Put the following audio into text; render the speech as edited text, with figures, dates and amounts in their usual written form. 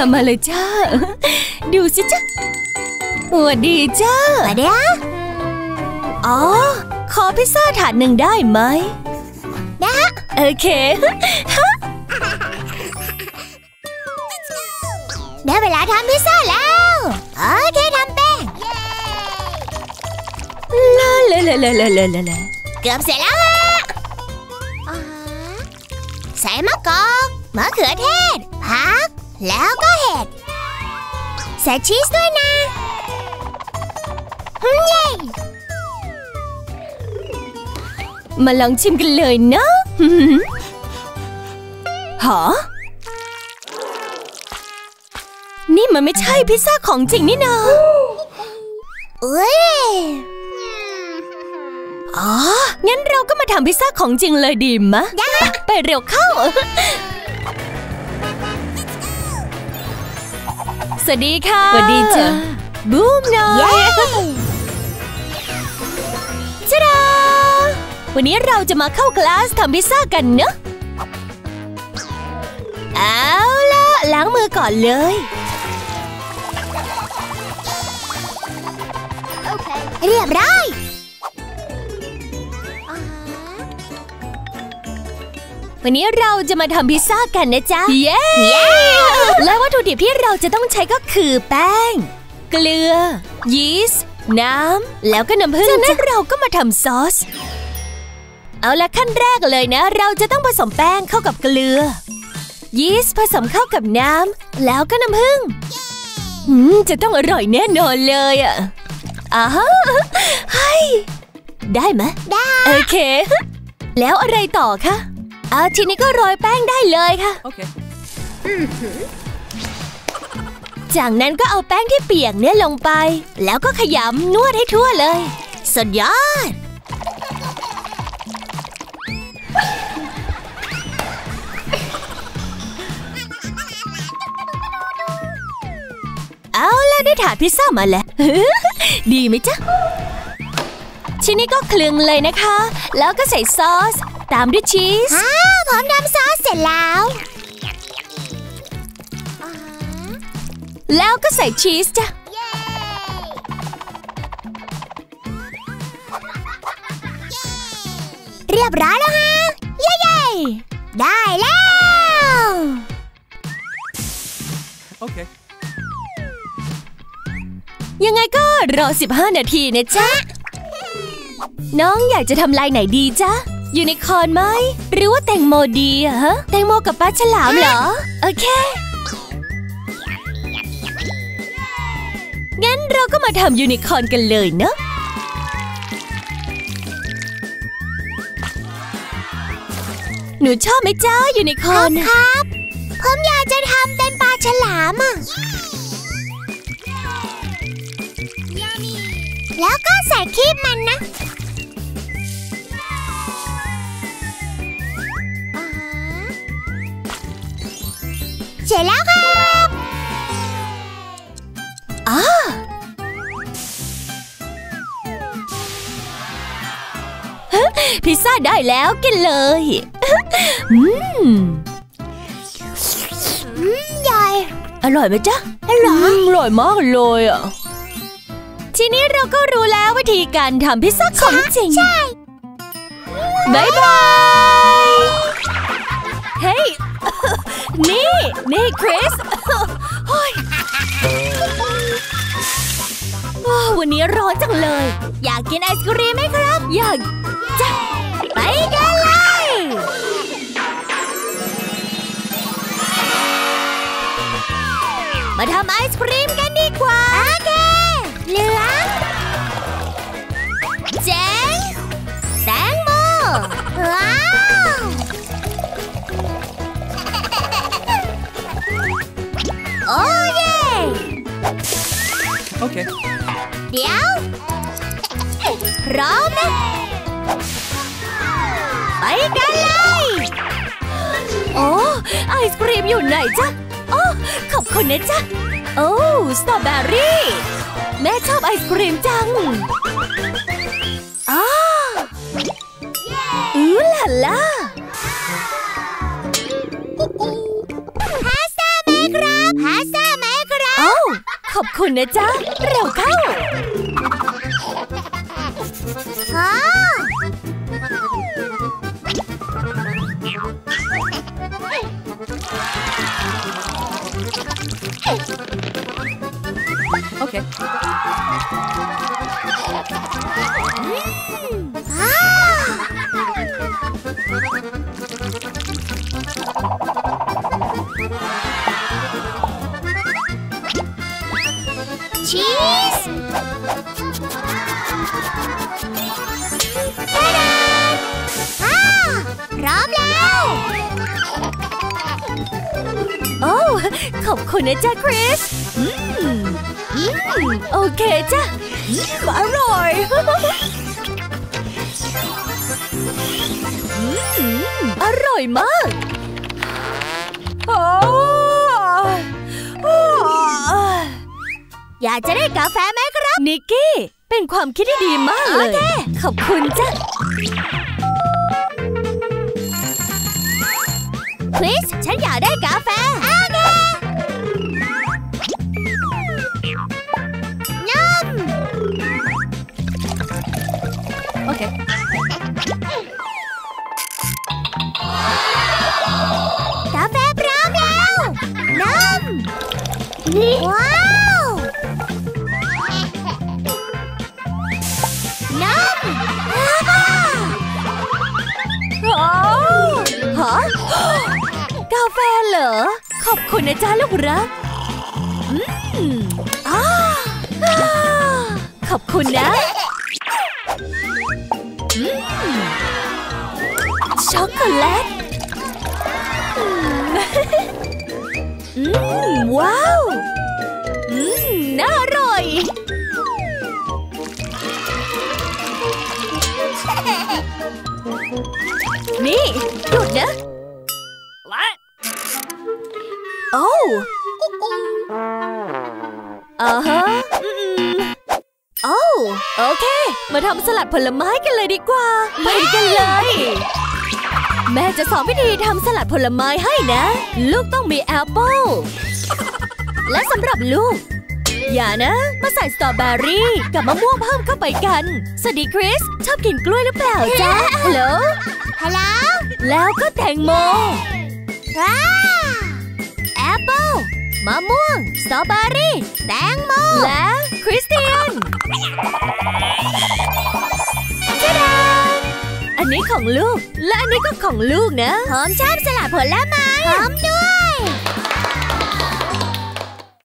มาเลยจ้าดูสิจ้าสวัสดีจ้าสวัสดีอ๋อขอพิซซ่าถาดหนึ่งได้ไหมได้โอเคได้เวลาทำพิซซ่าแล้วโอเคทำแป้งลาเกือบเสร็จแล้วฮะใส่มะกอกมะเขือเทศผักแล้วก็เห็ดใส่ชีสด้วยนะเย้มาลองชิมกันเลยนะหรอนี่มันไม่ใช่พิซซ่าของจริงนี่นาอ๋องั้นเราก็มาทำพิซซ่าของจริงเลยดีมะไปเร็วเข้าสวัสดีค่ะสวัสดีจ้ะบูมหน่อยจ้าดาวันนี้เราจะมาเข้าคลาสทำพิซซ่ากันเนอะเอาล่ะล้างมือก่อนเลยเรียบร้อยวันนี้เราจะมาทำพิซซ่ากันนะจ๊ะเย้และวัตถุดิบที่เราจะต้องใช้ก็คือแป้งเกลือยีสต์น้ำแล้วก็น้ำผึ้งจากนั้นเราก็มาทำซอสเอาละขั้นแรกเลยนะเราจะต้องผสมแป้งเข้ากับเกลือยีสต์ผสมเข้ากับน้ำแล้วก็น้ำผึ้งจะต้องอร่อยแน่นอนเลยอ่ะให้ได้ไหมได้โอเคแล้วอะไรต่อคะทีนี้ก็โรยแป้งได้เลยค่ะโอเคจากนั้นก็เอาแป้งที่เปียกเนี่ยลงไปแล้วก็ขยำนวดให้ทั่วเลยสุดยอดเอาล่ะได้ถาดพิซซ่ามาแล้ว ดีไหมจ๊ะทีนี้ก็คลึงเลยนะคะแล้วก็ใส่ซอสตามด้วยชีสพร้อมทำซอสเสร็จแล้วแล้วก็ใส่ชีสจ้ะเรียบร้อยแล้วฮะเย้ได้แล้วโอเคยังไงก็รอ15 นาทีนะจ๊ะน้องอยากจะทำลายไหนดีจ๊ะยูนิคอร์นไหมหรือว่าแตงโมดีอะฮะแตงโมกับปลาฉลามเหรอโอเคงั้นเราก็มาทำยูนิคอร์นกันเลยเนอะหนูชอบไหมจ๊ะยูนิคอร์นครับผมอยากจะทำเป็นปลาฉลามอ่ะแล้วก็ใส่ครีมมันนะเสร็จแล้วครับพิซซ่าได้แล้วกินเลยใหญ่อร่อยไหมจ๊ะอร่อยมากเลยอ่ะทีนี้เราก็รู้แล้ววิธีการทำพิซซ่าของจริงใช่บ๊ายบายเฮ้ยนี่คริสวันนี้ร้อนจังเลยอยากกินไอศกรีมไหมครับอยากจะไปกันเลยมาทำไอศกรีมกันดีกว่าโอเคเหลืองเจ๋งแตงโมว้าวโอ้เย่โอเคเดี๋ยวพร้อมนะไปกันเลยโอ้ไอศกรีมอยู่ไหนจ๊ะโอ้ขอบคุณนะจ๊ะโอ้สตรอเบอรี่แม่ชอบไอศกรีมจังลาล่าพาสต้าไหมครับพาสต้าอบคุณนะจ๊ะเร็วเข้าโอเคชีสพร้อมแล้วโอ้ขอบคุณนะจ๊ะคริสโอเคจ้ะอร่อยอร่อยมากอยากจะได้กาแฟไหมครับนิกกี้เป็นความคิดที่ดีมากเลยขอบคุณจ้ะคริสฉันอยากได้กาแฟโอเคกาแฟพร้อมแล้วน้ำว้าวน้ำฮะกาแฟเหรอขอบคุณนะจ๊ะลูกรักขอบคุณนะช็อกโกแลตว้าวน่าอร่อยนี่หยุดนะ What โอ้ฮะโอ้โอเคมาทำสลัดผลไม้กันเลยดีกว่าไปกันเลยแม่จะสอนวิธีทำสลัดผลไม้ให้นะลูกต้องมีแอปเปิ้ลและสำหรับลูกอย่านะมาใส่สตรอเบอรี่กับมะม่วงเพิ่มเข้าไปกันสวัสดีคริสชอบกินกล้วยหรือเปล่าจ๊ะฮัลโหลฮัลโหลแล้วก็แตงโมแอปเปิ้ลมะม่วงสตรอเบอรี่แตงโมและคริสเตียนอันนี้ของลูกและอันนี้ก็ของลูกนะผมชอบสลัดผลไม้ผมด้